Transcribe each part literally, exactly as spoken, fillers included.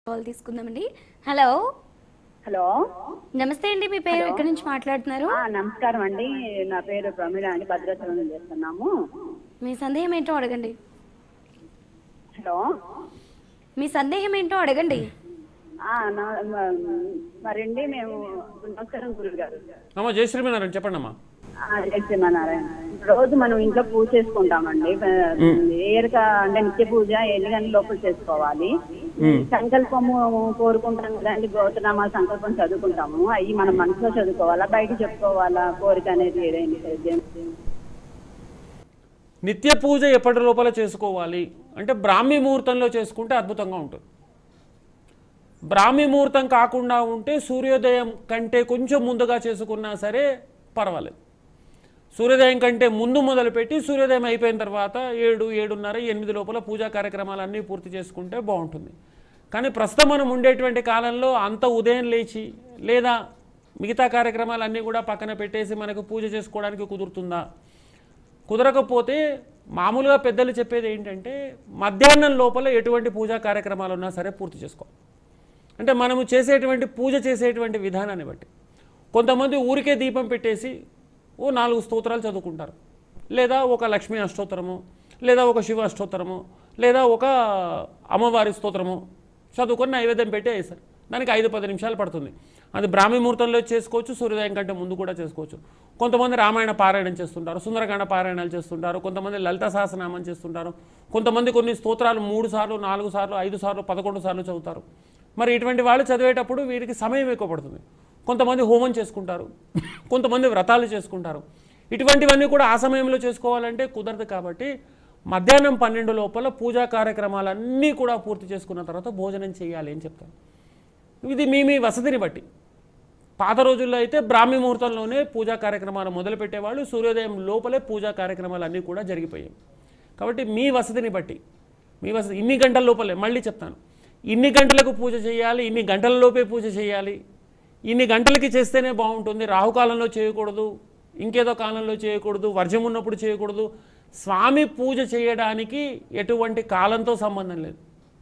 Call తీసుకుందామండి. Hello hello నమస్తే అండి, మీ పేరు ఎక్కడి నుంచి మాట్లాడుతున్నారు? నమస్కారం అండి, నా పేరు ప్రమీల అండి, భద్రాచలం నుంచి చేస్తున్నాము. మీ సందేహం ఏంటో అడగండి. హలో మీ సందేహం ఏంటో అడగండి. మరండి మేము నమస్కారం గురువు గారు. అమ్మా జయ శ్రీమన్నారాయణ చెప్పండి అమ్మా. జయ శ్రీమన్నారాయణ. రోజు మనం ఇంట్లో పూజ చేసుకుంటామండి. ఏరక అంటే నిత్య పూజ ఎన్ని గంటల లోపల చేసుకోవాలి. సంకల్పము కోరుకుంటాం కదండి, గోత్రనామా సంకల్పం చదువుకుంటాము. అవి మనం మనసులో చదువుకోవాలా, బయట చెప్పుకోవాలా? కోరిక అనేది ఏదైనా నిత్య పూజ ఎప్పటి లోపల చేసుకోవాలి అంటే బ్రాహ్మీ ముహూర్తంలో చేసుకుంటే అద్భుతంగా ఉంటుంది. బ్రాహ్మీ ముహూర్తం కాకుండా ఉంటే సూర్యోదయం కంటే కొంచెం ముందుగా చేసుకున్నా సరే పర్వాలేదు. సూర్యోదయం కంటే ముందు మొదలుపెట్టి సూర్యోదయం అయిపోయిన తర్వాత ఏడు ఏడున్నర ఎనిమిది లోపల పూజా కార్యక్రమాలన్నీ పూర్తి చేసుకుంటే బాగుంటుంది. కానీ ప్రస్తుతం మనం ఉండేటువంటి కాలంలో అంత ఉదయం లేచి లేదా మిగతా కార్యక్రమాలన్నీ కూడా పక్కన పెట్టేసి మనకు పూజ చేసుకోవడానికి కుదురుతుందా? కుదరకపోతే మామూలుగా పెద్దలు చెప్పేది ఏంటంటే మధ్యాహ్నం లోపల ఎటువంటి పూజా కార్యక్రమాలు ఉన్నా సరే పూర్తి చేసుకోవాలి. అంటే మనము చేసేటువంటి పూజ చేసేటువంటి విధానాన్ని బట్టి కొంతమంది ఊరికే దీపం పెట్టేసి ఓ నాలుగు స్తోత్రాలు చదువుకుంటారు, లేదా ఒక లక్ష్మీ అష్టోత్తరము, లేదా ఒక శివ అష్టోత్తరము, లేదా ఒక అమ్మవారి స్తోత్రము చదువుకొని నైవేద్యం పెట్టే వేస్తారు. దానికి ఐదు పది నిమిషాలు పడుతుంది. అది బ్రాహ్మీ ముహూర్తంలో చేసుకోవచ్చు, సూర్యోదయం కంటే ముందు కూడా చేసుకోవచ్చు. కొంతమంది రామాయణ పారాయణం చేస్తుంటారు, సుందరకాండ పారాయణాలు చేస్తుంటారు, కొంతమంది లలిత సహస్రనామం చేస్తుంటారు, కొంతమంది కొన్ని స్తోత్రాలు మూడు సార్లు నాలుగు సార్లు ఐదు సార్లు పదకొండు సార్లు చదువుతారు. మరి ఇటువంటి వాళ్ళు చదివేటప్పుడు వీరికి సమయం ఎక్కువ పడుతుంది. కొంతమంది హోమం చేసుకుంటారు, కొంతమంది వ్రతాలు చేసుకుంటారు. ఇటువంటివన్నీ కూడా ఆ సమయంలో చేసుకోవాలంటే కుదరదు. కాబట్టి మధ్యాహ్నం పన్నెండు లోపల పూజా కార్యక్రమాలన్నీ కూడా పూర్తి చేసుకున్న తర్వాత భోజనం చేయాలి అని చెప్తాను. ఇది మీ మీ వసతిని బట్టి. పాత రోజుల్లో అయితే బ్రాహ్మీ ముహూర్తంలోనే పూజా కార్యక్రమాలు మొదలుపెట్టేవాళ్ళు, సూర్యోదయం లోపలే పూజా కార్యక్రమాలు అన్నీ కూడా జరిగిపోయాయి. కాబట్టి మీ వసతిని బట్టి, మీ వసతి ఇన్ని గంటల లోపలే, మళ్ళీ చెప్తాను, ఇన్ని గంటలకు పూజ చేయాలి, ఇన్ని గంటల లోపే పూజ చేయాలి, ఇన్ని గంటలకి చేస్తేనే బాగుంటుంది, రాహుకాలంలో చేయకూడదు, ఇంకేదో కాలంలో చేయకూడదు, వర్జం ఉన్నప్పుడు చేయకూడదు. స్వామి పూజ చేయడానికి ఎటువంటి కాలంతో సంబంధం లేదు.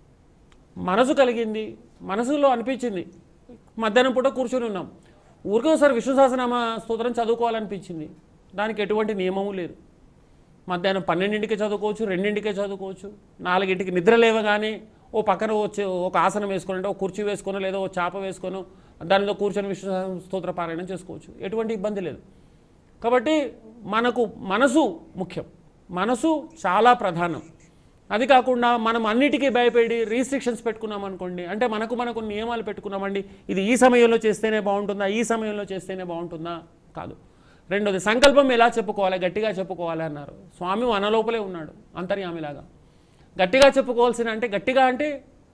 మనసు కలిగింది, మనసులో అనిపించింది, మధ్యాహ్నం పూట కూర్చొని ఉన్నాం, ఊరికే ఒకసారి విష్ణు సహస్రనామ స్తోత్రం చదువుకోవాలనిపించింది, దానికి ఎటువంటి నియమము లేదు. మధ్యాహ్నం పన్నెండింటికి చదువుకోవచ్చు, రెండింటికే చదువుకోవచ్చు, నాలుగింటికి నిద్ర లేవగానే ఓ పక్కన వచ్చి ఒక ఆసనం వేసుకొని, అంటే ఒక కుర్చీ వేసుకొని లేదా ఓ చాప వేసుకొని దానిలో కూర్చొని విష్ణు స్తోత్ర పారాయణం చేసుకోవచ్చు, ఎటువంటి ఇబ్బంది లేదు. కాబట్టి మనకు మనసు ముఖ్యం, మనసు చాలా ప్రధానం. అది కాకుండా మనం అన్నిటికీ భయపడి రీస్ట్రిక్షన్స్ పెట్టుకున్నాం అనుకోండి, అంటే మనకు మనకు నియమాలు పెట్టుకున్నామండి, ఇది ఈ సమయంలో చేస్తేనే బాగుంటుందా, ఈ సమయంలో చేస్తేనే బాగుంటుందా, కాదు. రెండోది సంకల్పం ఎలా చెప్పుకోవాలి, గట్టిగా చెప్పుకోవాలి అన్నారు. స్వామి మన లోపలే ఉన్నాడు అంతర్యామిలాగా. గట్టిగా చెప్పుకోవాల్సిన అంటే గట్టిగా అంటే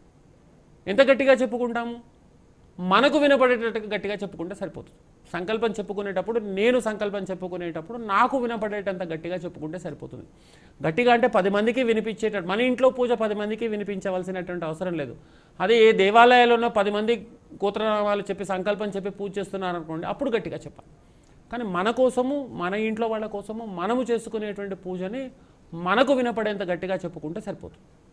ఎంత గట్టిగా చెప్పుకుంటాము, మనకు వినపడేటట్టుగా గట్టిగా చెప్పుకుంటే సరిపోతుంది. సంకల్పం చెప్పుకునేటప్పుడు, నేను సంకల్పం చెప్పుకునేటప్పుడు నాకు వినపడేటంత గట్టిగా చెప్పుకుంటే సరిపోతుంది. గట్టిగా అంటే పది మందికి వినిపించేటట్టు, మన ఇంట్లో పూజ పది మందికి వినిపించవలసినటువంటి అవసరం లేదు. అదే ఏ దేవాలయాల్లోనో పది మంది గోత్రనామాలు చెప్పి సంకల్పం చెప్పి పూజ చేస్తున్నారు అనుకోండి, అప్పుడు గట్టిగా చెప్పాలి. కానీ మన కోసము, మన ఇంట్లో వాళ్ళ కోసము మనము చేసుకునేటువంటి పూజని మనకు వినపడేంత గట్టిగా చెప్పుకుంటే సరిపోతుంది.